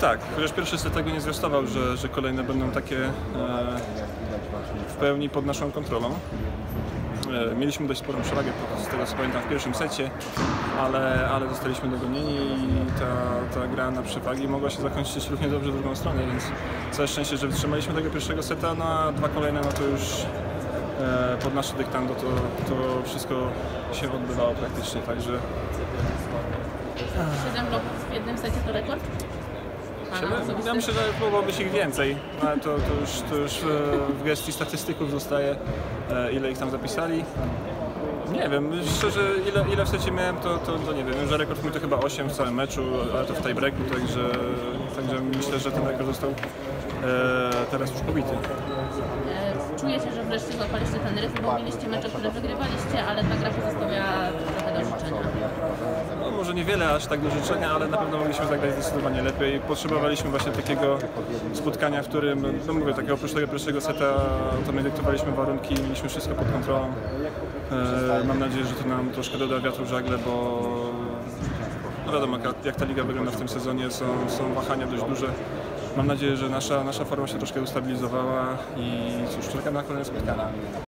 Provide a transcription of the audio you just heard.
tak, chociaż pierwszy set tego nie zwiastował, że kolejne będą takie w pełni pod naszą kontrolą. Mieliśmy dość sporą przewagę, z tego co pamiętam, w pierwszym secie, ale zostaliśmy dogonieni i ta gra na przewagi mogła się zakończyć równie dobrze w drugą stronę, więc całe szczęście, że wytrzymaliśmy tego pierwszego seta, no a dwa kolejne, no to już pod nasze dyktando to wszystko się odbywało praktycznie, także... 7 bloków w jednym secie to rekord? Ja myślę, że mogłoby być ich więcej, ale to już w gestii statystyków zostaje, ile ich tam zapisali. Nie wiem, szczerze, ile w secie miałem, to nie wiem. Wiem, że rekord mój to chyba 8 w całym meczu, ale to w tiebreaku, także myślę, że ten rekord został teraz już pobity. Czujecie, że wreszcie złapaliście ten rytm, bo mieliście mecze, które wygrywaliście, ale ta gra pozostawia trochę do życzenia. No, może niewiele aż tak do życzenia, ale na pewno mogliśmy zagrać zdecydowanie lepiej. Potrzebowaliśmy właśnie takiego spotkania, w którym, no mówię, takiego oprócz tego pierwszego seta, to my dyktowaliśmy warunki, mieliśmy wszystko pod kontrolą. Mam nadzieję, że to nam troszkę doda wiatru w żagle, bo no wiadomo, jak ta liga wygląda w tym sezonie, są wahania dość duże. Mam nadzieję, że nasza forma się troszkę ustabilizowała i cóż, czekam na kolejne spotkania.